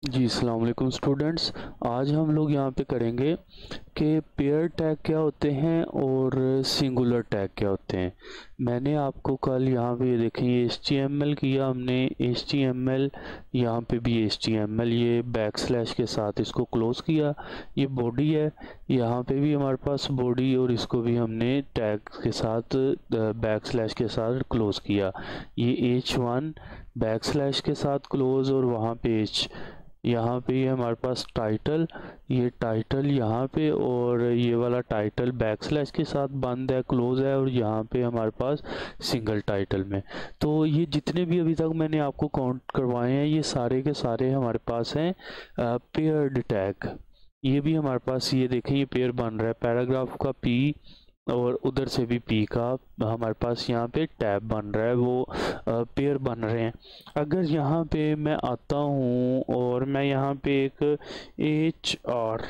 जी अस्सलाम वालेकुम स्टूडेंट्स। आज हम लोग यहाँ पे करेंगे कि पेयर टैग क्या होते हैं और सिंगुलर टैग क्या होते हैं। मैंने आपको कल यहाँ पे ये देखें, ये HTML किया हमने, HTML यहाँ पे भी HTML, ये बैकस्लैश के साथ इसको क्लोज़ किया। ये बॉडी है, यहाँ पे भी हमारे पास बॉडी, और इसको भी हमने टैग के साथ बैकस्लैश के साथ क्लोज़ किया। ये H1 बैकस्लैश के साथ क्लोज़, और वहाँ पे यहाँ पे ये हमारे पास टाइटल, ये टाइटल यहाँ पे, और ये वाला टाइटल बैकस्लैश के साथ बंद है, क्लोज है, और यहाँ पे हमारे पास सिंगल टाइटल में। तो ये जितने भी अभी तक मैंने आपको काउंट करवाए हैं, ये सारे के सारे हमारे पास हैं पेयर्ड टैग। ये भी हमारे पास, ये देखें, ये पेयर बन रहा है, पैराग्राफ का P और उधर से भी P का हमारे पास यहाँ पे टैब बन रहा है, वो पेयर बन रहे हैं। अगर यहाँ पे मैं आता हूँ और मैं यहाँ पे एक HR,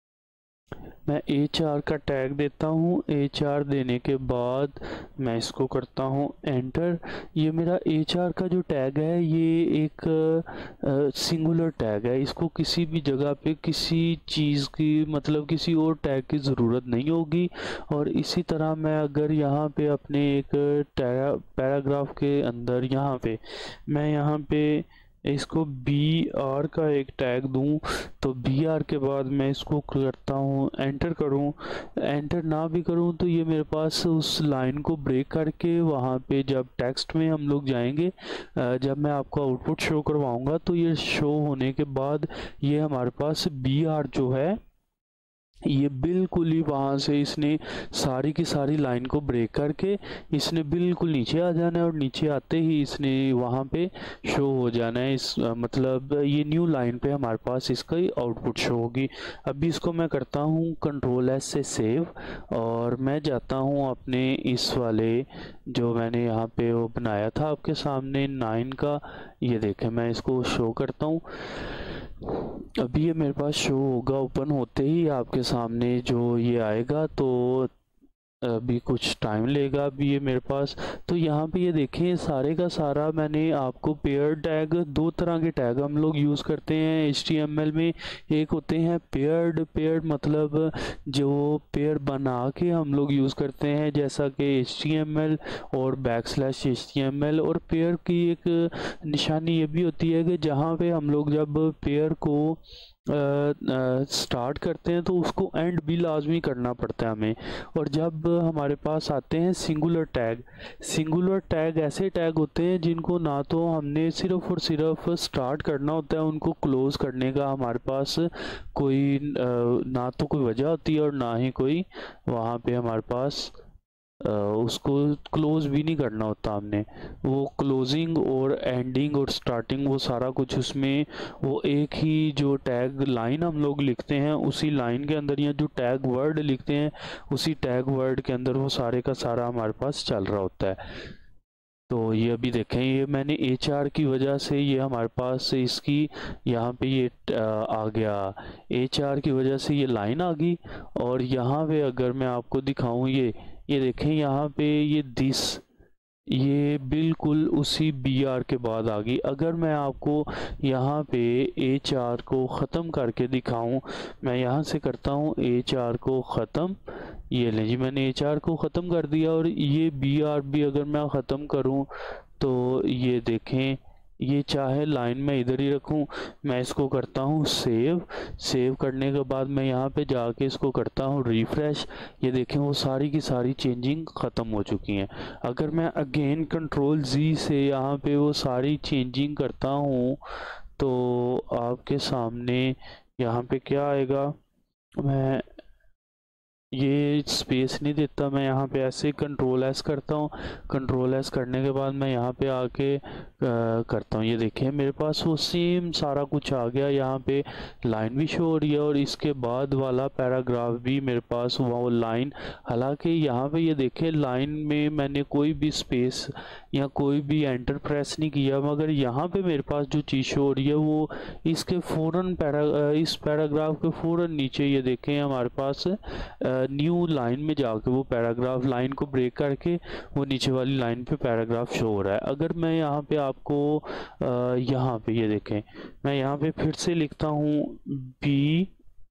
मैं HR का टैग देता हूँ। HR देने के बाद मैं इसको करता हूँ एंटर। ये मेरा HR का जो टैग है, ये एक सिंगुलर टैग है। इसको किसी भी जगह पे किसी चीज़ की, मतलब किसी और टैग की ज़रूरत नहीं होगी। और इसी तरह मैं अगर यहाँ पे अपने एक पैराग्राफ के अंदर यहाँ पे मैं यहाँ पे इसको BR का एक टैग दूं, तो BR के बाद मैं इसको करता हूँ एंटर करूँ। एंटर ना भी करूँ तो ये मेरे पास उस लाइन को ब्रेक करके वहाँ पे जब टेक्स्ट में हम लोग जाएंगे, जब मैं आपको आउटपुट शो करवाऊँगा, तो ये शो होने के बाद ये हमारे पास BR जो है, ये बिल्कुल ही वहाँ से इसने सारी की सारी लाइन को ब्रेक करके इसने बिल्कुल नीचे आ जाना है, और नीचे आते ही इसने वहाँ पे शो हो जाना है। इस मतलब ये न्यू लाइन पे हमारे पास इसका ही आउटपुट शो होगी। अभी इसको मैं करता हूँ Ctrl+S से सेव, और मैं जाता हूँ अपने इस वाले जो मैंने यहाँ पे वो बनाया था आपके सामने 9 का। ये देखें, मैं इसको शो करता हूँ। अभी ये मेरे पास शो होगा, ओपन होते ही आपके सामने जो ये आएगा, तो अभी कुछ टाइम लेगा अभी ये मेरे पास। तो यहाँ पे ये देखें, सारे का सारा मैंने आपको पेयर टैग, दो तरह के टैग हम लोग यूज़ करते हैं HTML में। एक होते हैं पेयर्ड मतलब जो पेयर बना के हम लोग यूज़ करते हैं, जैसा कि HTML और \HTML। और पेयर की एक निशानी ये भी होती है कि जहाँ पे हम लोग जब पेयर को स्टार्ट करते हैं, तो उसको एंड भी लाजमी करना पड़ता है हमें। और जब हमारे पास आते हैं सिंगुलर टैग, सिंगुलर टैग ऐसे टैग होते हैं जिनको ना तो हमने सिर्फ और सिर्फ स्टार्ट करना होता है, उनको क्लोज करने का हमारे पास कोई ना तो कोई वजह होती है, और ना ही कोई वहाँ पे हमारे पास उसको क्लोज भी नहीं करना होता हमने। वो क्लोजिंग और एंडिंग और स्टार्टिंग, वो सारा कुछ उसमें, वो एक ही जो टैग लाइन हम लोग लिखते हैं, उसी लाइन के अंदर, या जो टैग वर्ड लिखते हैं उसी टैग वर्ड के अंदर वो सारे का सारा हमारे पास चल रहा होता है। तो ये अभी देखें, ये मैंने HR की वजह से ये हमारे पास इसकी यहाँ पे ये आ गया, HR की वजह से ये लाइन आ गई। और यहाँ पे अगर मैं आपको दिखाऊं, ये देखें यहाँ पे ये दिस, ये बिल्कुल उसी BR के बाद आ गई। अगर मैं आपको यहाँ पे HR को ख़त्म करके दिखाऊं, मैं यहाँ से करता हूँ HR को ख़त्म। ये ले जी, मैंने HR को ख़त्म कर दिया। और ये BR भी अगर मैं ख़त्म करूँ, तो ये देखें, ये चाहे लाइन में इधर ही रखूं, मैं इसको करता हूं सेव। सेव करने के बाद मैं यहाँ पे जाके इसको करता हूं रिफ्रेश। ये देखें, वो सारी की सारी चेंजिंग ख़त्म हो चुकी हैं। अगर मैं अगेन Ctrl+Z से यहाँ पे वो सारी चेंजिंग करता हूँ, तो आपके सामने यहाँ पे क्या आएगा, मैं ये स्पेस नहीं देता, मैं यहाँ पे ऐसे Ctrl+S करता हूँ। Ctrl+S करने के बाद मैं यहाँ पे आके करता हूँ। ये देखिए, मेरे पास वो सेम सारा कुछ आ गया। यहाँ पे लाइन भी शो हो रही है, और इसके बाद वाला पैराग्राफ भी मेरे पास वो लाइन। हालांकि यहाँ पे ये देखें, लाइन में मैंने कोई भी स्पेस या कोई भी एंटर प्रेस नहीं किया, मगर यहाँ पे मेरे पास जो चीज़ शो हो रही है वो इसके फ़ौरन इस पैराग्राफ के फ़ौरन नीचे, ये देखें, हमारे पास न्यू लाइन में जाके वो पैराग्राफ लाइन को ब्रेक करके वो नीचे वाली लाइन पे पैराग्राफ शो हो रहा है। अगर मैं यहाँ पे आपको यहाँ पे ये देखें, मैं यहाँ पे फिर से लिखता हूँ BR,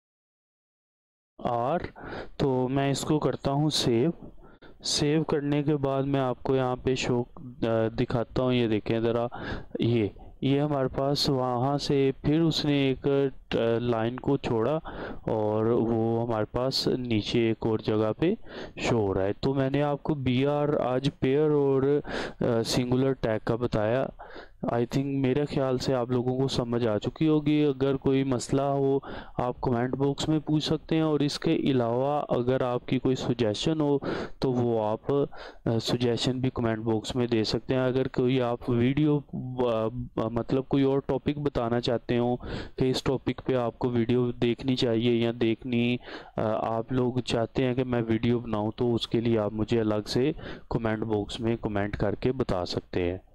तो मैं इसको करता हूँ सेव करने के बाद मैं आपको यहाँ पे शो दिखाता हूँ। ये देखें ज़रा, ये हमारे पास वहाँ से फिर उसने एक लाइन को छोड़ा और वो हमारे पास नीचे एक और जगह पे शो हो रहा है। तो मैंने आपको BR आज पेयर और सिंगुलर टैग का बताया। आई थिंक मेरे ख्याल से आप लोगों को समझ आ चुकी होगी। अगर कोई मसला हो आप कमेंट बॉक्स में पूछ सकते हैं, और इसके अलावा अगर आपकी कोई सुजेशन हो तो वो आप सुजेशन भी कमेंट बॉक्स में दे सकते हैं। अगर कोई आप वीडियो मतलब कोई और टॉपिक बताना चाहते हो कि इस टॉपिक पे आपको वीडियो देखनी चाहिए या देखनी आप लोग चाहते हैं कि मैं वीडियो बनाऊं, तो उसके लिए आप मुझे अलग से कमेंट बॉक्स में कमेंट करके बता सकते हैं।